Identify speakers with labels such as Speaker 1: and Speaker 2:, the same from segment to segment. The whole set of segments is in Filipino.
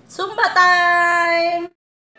Speaker 1: Zumba time!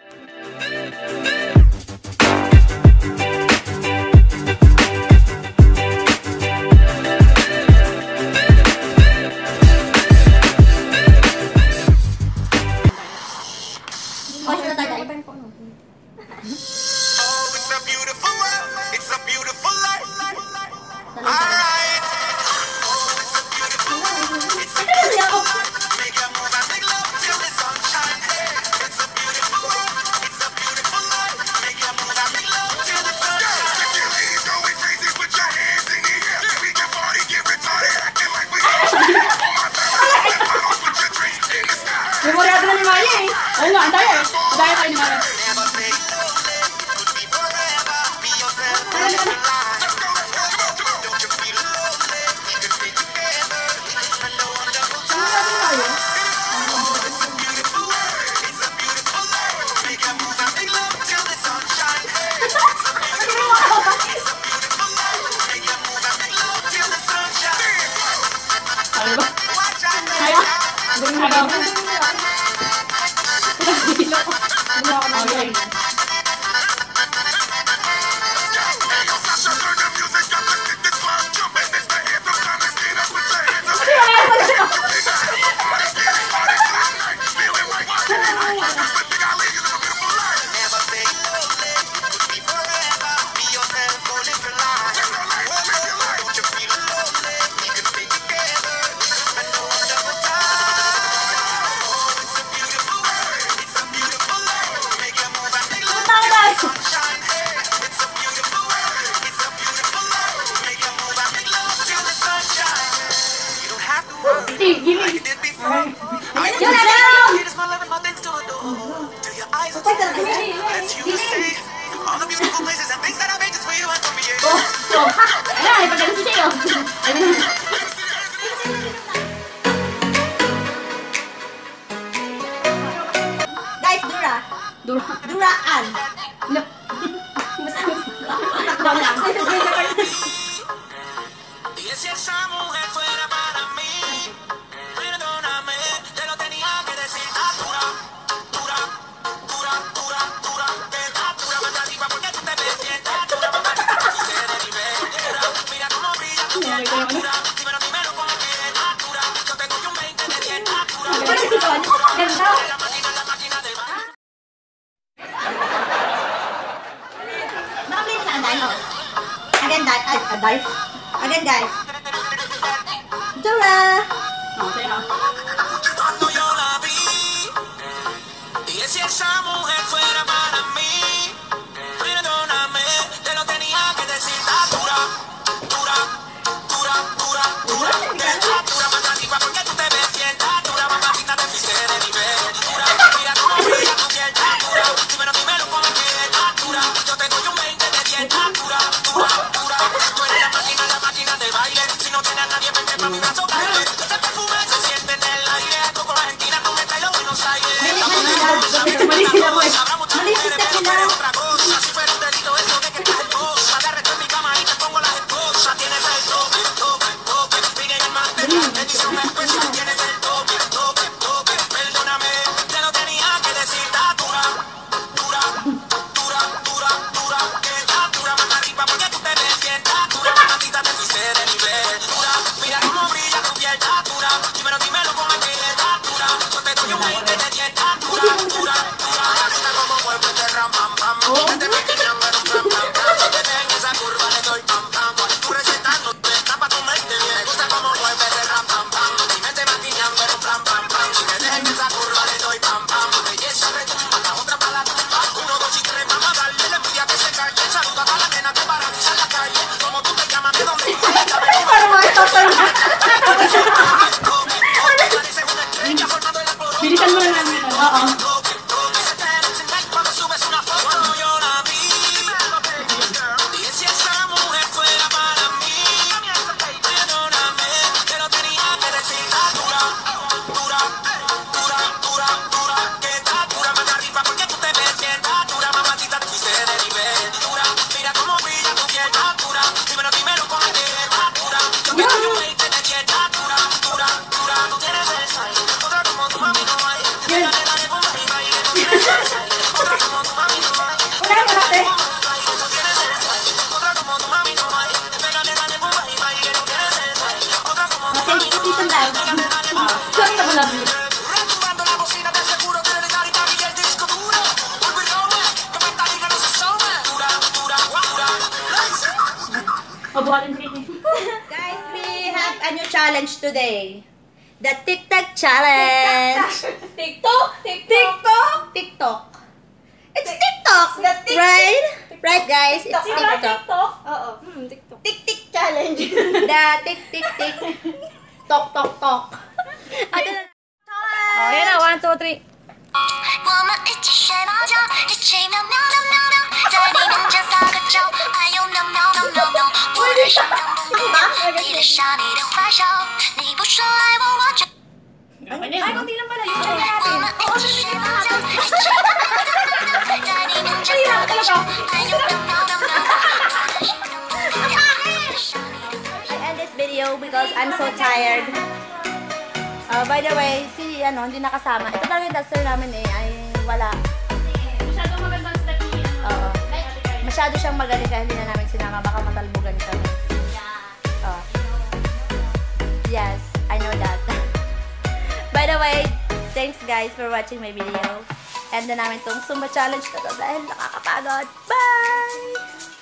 Speaker 2: Memorado na ni Maya eh. Oo nga, ang daya eh. Daya kayo ni Maya.
Speaker 1: Guys, Duraan. No.
Speaker 3: Y si esa mujer fuera para mí, perdóname, te lo tenía que decir. Dura, dura, dura, dura, dura, que dura más arriba porque tú te ves bien. Dura, mamá, te pusiste de nivel. Dura, mira cómo brilla tu piel. Dura, dímelo cómo quieres. Dura, yo tengo un 20 de 10. Dura, la máquina del baile.
Speaker 1: Again, guys. Dura!
Speaker 3: Cuando yo la vi, y si esa mujer fuera para mí, perdóname, te lo tenía que decir. Dura, dura, dura, dura, dura, dura más arriba porque tú te ves bien. Dura, mamacita, te fuiste de nivel. Dura, mira cómo brilla tu piel. Dura, dímelo cómo quieres. Dura, yo te doy un 20 de 10. Dura, dura, dura, tú eres la máquina de baile. Si no tienes a nadie, vente pa' mi brazo, baile. Ese perfume se siente en el aire. Coco Argentina, tú me traes los Buenos Aires. Habrá muchas mujeres, pero tú eres otra cosa. Si fuera un delito eso de que estás hermosa. Te arresto en mi cama y te pongo las esposas. Tienes el tope, tope, tope. Pide el material, edición especial. Tienes el tope, tope, tope. Perdóname, te lo tenía que decir. Dura, dura, dura, dura, dura. Que dura más arriba porque tú te ves bien. Dura, mamacita, te fuiste de nivel. Dura, mira cómo brilla tu piel. Dura, dímelo cómo es que es. Dura, yo te doy un 20 de 10. Dura, dura, dura. Mira cómo mueve este ram, pam, pam. Te pequeñan, pero pam, pam, pam. Si te ven esa curva le doy pam, pam. Tu receta no te está pa' comerte bien. Me gusta cómo mueve este ram, pam, pam. Si me te maquillan, pero pam, pam, pam. Si me dejan esa curva le doy pam, pam. Belleza retumba, la otra pa' la tumba. 1, 2 y 3, vamos a darle. La envidia que se cae. Saluda a la nena que paraliza en la calle. Como tú te llamas, de dónde
Speaker 2: Bilisan mo na namin. Oo.
Speaker 3: cuando subes una foto yo la vi. Y si esa mujer fuera para mí, perdóname, te lo tenía que decir. Dura, dura, dura, dura, dura, que dura más arriba porque tú te ves bien. Dura, mamacita, te fuiste de nivel. Dura, mira cómo brilla tu piel. Dura, dímelo cómo es que es. Dura, yo te doy un 20 de 10. Dura, dura, dura, tú tienes esa. Otra como tu mami no hay. Dale, dale,
Speaker 2: Unahan mo natin.
Speaker 1: Season lang.
Speaker 2: Saan ka ba namin?
Speaker 3: Retumbando la bocina te aseguro que le da y el disco duro. Vuelve y robe, que metálica no se some. Dura, dura, dura.
Speaker 2: Mabuhatin sa kitchen.
Speaker 1: Guys, we have a new challenge today. The TikTok challenge.
Speaker 2: TikTok? TikTok?
Speaker 1: TikTok. It's TikTok.
Speaker 2: The TikTok.
Speaker 1: Right? Right, guys? It's
Speaker 2: Diba
Speaker 1: TikTok.
Speaker 2: TikTok?
Speaker 1: Oo.
Speaker 2: TikTok.
Speaker 1: Tik-tik challenge. The tik-tik-tik. Tok-tok-tok. Ano na?
Speaker 2: Oh, yan na. 1, 2, 3.
Speaker 4: 我们一起睡猫觉，一起喵喵喵喵喵，在你面前撒个娇，哎呦喵喵喵喵喵，我的心脏砰砰跳，你的傻，你的坏笑，你不说爱我，我就。
Speaker 2: Ay, kunti lang pala yun.
Speaker 4: 我们一起睡猫觉，一起喵喵喵喵，在你面前撒个娇，哎呦喵喵喵喵，我的心脏砰砰跳，你的傻，你的坏笑。
Speaker 1: I end this video because I'm so tired. By the way, si hindi nakasama. Ito talaga yung duster namin ay wala.
Speaker 2: Masyadong magandang step niya.
Speaker 1: Oo. Masyado siyang magaling kaya hindi na namin sinama. Baka matalbugan kami. Oh. Yes, I know that. By the way, thanks guys for watching my video. End na namin tong Zumba challenge na to dahil nakakapagod. Bye!